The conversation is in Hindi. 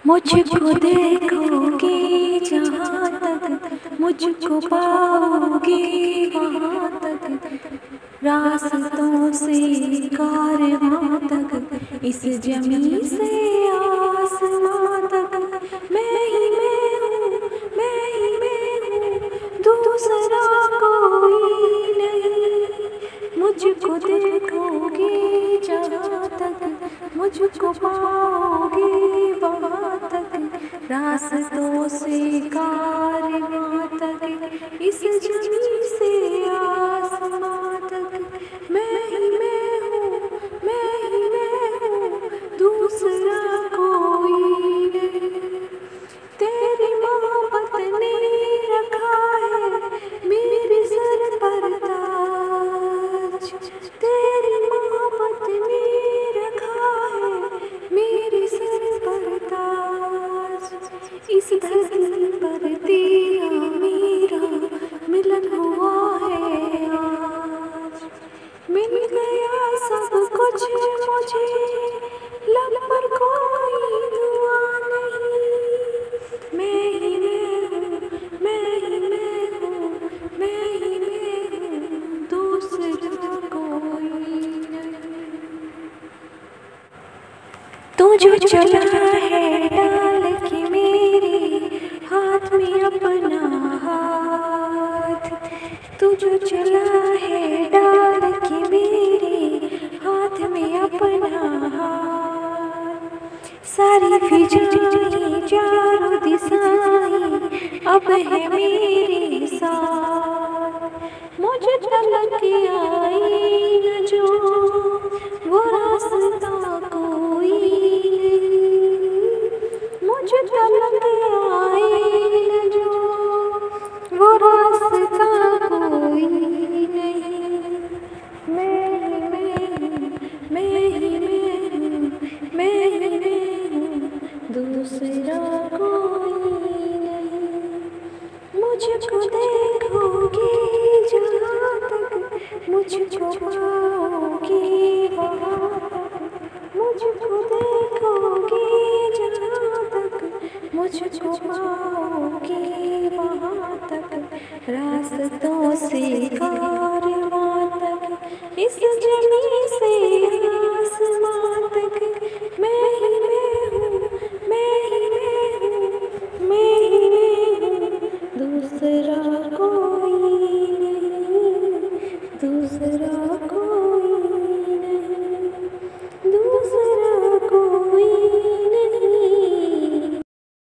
मुझको देखोगे जहाँ तक, मुझको पाओगे वहाँ तक, रास्तों से कारवां तक, इस जमी से आसमां तक, मैं ही मैं हूँ, मैं ही मैं हूँ, दूसरा कोई नहीं। मुझको देखोगे जहाँ तक, मुझको पाओगे वहाँ तक, रास्तों से कारवां तक, इस जमी से आसमां तक, मैं ही मैं हूँ, मैं ही मैं हूँ, दूसरा कोई नहीं। तेरी मोहब्बत ने रखा है मेरे सर पर ताज, तेरी मोहब्बत ने रखा है मेरे सर पर ताज। इस धरती पर तेरा मेरा मिलन हुआ है आज, मिल गया सब कुछ मुझे, लब पर कोई दुआ नहीं। मैं ही मैं हूँ, मैं ही मैं हूँ, मैं ही मैं हूँ, दूसरा कोई नहीं। तू जो चला है डाल के मेरे हाथ में अपना हाथ, तू जो चला है डाल के मेरे हाथ में अपना हाथ, सारी फिजाएं चारों दिशाएं अब है मेरे साथ। मुझे तलक आई न जो वो रास्ता कोई नहीं, मुझे तलक आई न जो वो रास्ता कोई नहीं। मैं ही मैं हूँ, मैं ही मैं हूँ, मैं ही मैं हूँ, दूसरा कोई नहीं। मुझको देखोगे जहाँ तक, मुझको पाओगे वहाँ तक, मुझको देखोगे जहाँ तक, मुझको पाओगे वहाँ तक, रास्तों से